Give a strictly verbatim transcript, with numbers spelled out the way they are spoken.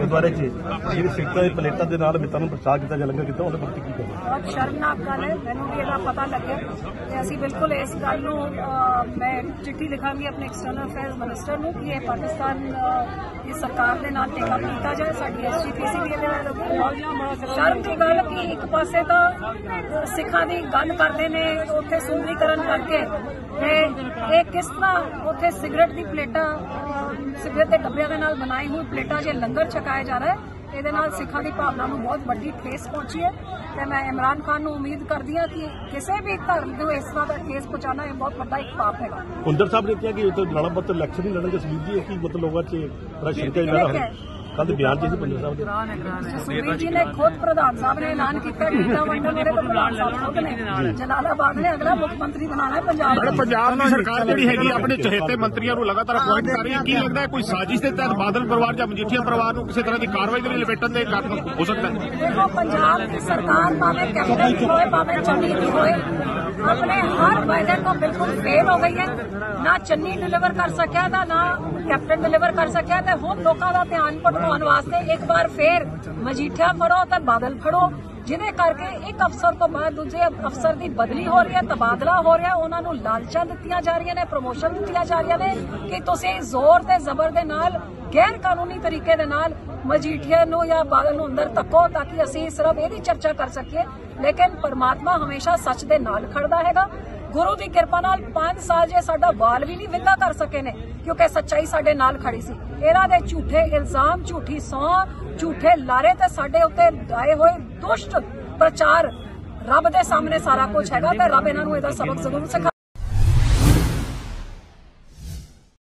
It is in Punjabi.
गुरुद्वारे च ਜਿਹੜੀ ਸਿੱਖਾਂ ਦੀ ਪਲੇਟਾਂ ਦੇ ਨਾਲ ਮਿੱਤਾਂ ਨੂੰ ਪ੍ਰਸ਼ਾਦ ਕੀਤਾ ਜਾਂ ਲੰਗਰ ਕੀਤਾ ਉਹਦੇ ਪ੍ਰਤੀ ਕੀ ਕਰਨਾ? ਬਹੁਤ ਸ਼ਰਮਨਾਕ ਗੱਲ ਹੈ। ਮੈਨੂੰ ਵੀ ਇਹਦਾ ਪਤਾ ਲੱਗਿਆ ਤੇ ਅਸੀਂ ਬਿਲਕੁਲ ਇਸ ਗੱਲ ਨੂੰ ਮੈਂ ਚਿੱਠੀ ਲਿਖਾਂਗੀ ਆਪਣੇ ਐਕਸਟਰਨਲ ਅਫੇਅਰਸ ਮਿਨਿਸਟਰ ਨੂੰ ਕਿ ਇਹ ਪਾਕਿਸਤਾਨ ਦੀ ਸਰਕਾਰ ਦੇ ਨਾਲ ਟੇਕਾ ਕੀਤਾ ਜਾਏ। ਸਾਡੀ ਐਸਜੀਪੀਸੀ ਵੀ ਇਹਦੇ ਨਾਲ ਸ਼ਰਮ ਦੀ ਗੱਲ ਕਿ ਇੱਕ ਪਾਸੇ ਤਾਂ ਸਿੱਖਾਂ ਦੀ ਗੱਲ ਕਰਦੇ ਨੇ ਉੱਥੇ ਸੁੰਦਰੀਕਰਨ ਕਰਕੇ ਤੇ ਇਹ ਕਿਸ ਤਰ੍ਹਾਂ ਉੱਥੇ ਸਿਗਰਟ ਦੀ ਪਲੇਟਾਂ ਸਿਗਰਟ ਦੇ ਡੱਬਿਆਂ ਦੇ ਨਾਲ ਬਣਾਈ ਹੋਈ ਪਲੇਟਾਂ 'ਚ ਲੰਗਰ ਛਕਾਇਆ ਜਾ ਰਿਹਾ ਹੈ। ਇਹਦੇ ਨਾਲ ਸਿੱਖਾਂ ਦੀ ਭਾਵਨਾ ਨੂੰ ਬਹੁਤ ਵੱਡੀ ਠੇਸ ਪਹੁੰਚੀ ਹੈ ਤੇ ਮੈਂ ਇਮਰਾਨ ਖਾਨ ਨੂੰ ਉਮੀਦ ਕਰਦੀ ਹਾਂ ਕਿ ਕਿਸੇ ਵੀ ਧਰਮ ਨੂੰ ਇਸ ਤਰ੍ਹਾਂ ਦਾ ਠੇਸ ਪਹੁੰਚਾਉਣਾ ਇਹ ਬਹੁਤ ਵੱਡਾ ਇੱਕ ਪਾਪ ਹੈਗਾ। ਕੁੰਦਰ ਸਾਹਿਬ ਨੇ ਕਿਹਾ ਕਿ ਇਹ ਜਲਾਲਾਬਾਦ ਤੋਂ ਇਲੈਕਸ਼ਨ ਹੀ ਲੜਨਗੇ ਸੁਖਬੀਰ ਜੀ, ਕੀ ਮਤਲਬ ਲੋਕਾਂ 'ਚ ਬੜਾ ਸ਼ੰਕਾ ਜਿਹੜਾ ਕੱਲ ਬਿਆਨ ਜੀ ਸੀ ਕੁੰਦਰ ਸਾਹਿਬ ਦੇ ਸੁਖਬੀਰ ਜੀ ਨੇ ਖੁਦ ਪ੍ਰਧਾਨ ਸਾਹਿਬ ਨੇ ਐਲਾਨ ਕੀਤਾ ਟੀਕਾ ਵੰਡਣ ਮੇਰੇ ਕੋਲ ਪ੍ਰਧਾਨ ਸਾਹਿਬ ਖੁਦ ਨੇ ਜਲਾਲਾਬਾਦ ਨੇ ਅਗਲਾ ਮੁੱਖ ਮੰਤਰੀ ਬਣਾਉਣਾ ਹੈ ਪੰਜਾਬ ਦਾ। ਪੰਜਾਬ ਦੀ ਸਰਕਾਰ ਜਿਹੜੀ ਹੈਗੀ ਆਪਣੇ ਚਹੇਤੇ ਮੰਤਰੀਆਂ ਨੂੰ ਲਗਾਤਾਰ ਅਪਾਇੰਟ ਕਰ ਰਹੀ ਹੈ, ਕੀ ਲੱਗਦਾ ਹੈ ਕੋਈ ਸਾਜ਼ਿਸ਼ ਦੇ ਤਹਿਤ ਬਾਦਲ ਪਰਿਵਾਰ ਜਾਂ ਮਜੀਠੀਆ ਪਰਿਵਾਰ ਨੂੰ ਕਿਸੇ ਤਰ੍ਹਾਂ ਦੀ ਕਾਰਵਾਈ ਦੇ ਲਈ ਲਪੇਟਣ ਦੇ ਕਾਰਨ ਹੋ ਸਕਦਾ ਹੈ? ਦੇਖੋ ਪੰਜਾਬ ਦੀ ਸਰਕਾਰ ਭਾਵੇਂ ਕੈਪਟਨ ਦੀ ਹੋਏ ਭਾਵੇਂ ਚੰਨੀ ਦੀ ਹੋਏ अपने हर वायदे को बिल्कुल फेल हो गई है। ना चन्नी डिलीवर कर सकिया था ना कैप्टन डिलीवर कर सकिया ते हुण लोकां दा ध्यान भटकाउण वास्ते एक बार फिर मजीठिया फड़ो ते बादल फड़ो जिहदे करके एक अफसर तो बाद दूजे अफसर की बदली हो रही है, तबादला हो रहा है, उन्हां नूं लालचां दित्तियां जा रही ने, प्रमोशन दित्तियां जा रही ने कि तुसीं जोर ते जबर दे नाल गैर कानूनी तरीके दे नाल मजीठिया नूं या बादल नूं अंदर तक्को ताकि असीं सिर्फ इहदी चर्चा कर सकीए। लेकिन परमात्मा हमेशा सच दे नाल खड़दा हैगा। गुरु की किरपा नाल पांच साल जे साडा बाल भी नहीं विंगा कर सके ने क्योंकि सच्चाई साडे नाल खड़ी सी। इन्हां दे झूठे इल्जाम, झूठी सौं, झूठे लारे ते साडे उत्ते आए होए दुष्ट प्रचार रब दे सामने सारा कुछ हैगा ते रब इन्हां नूं इहदा सबक जरूर सिखा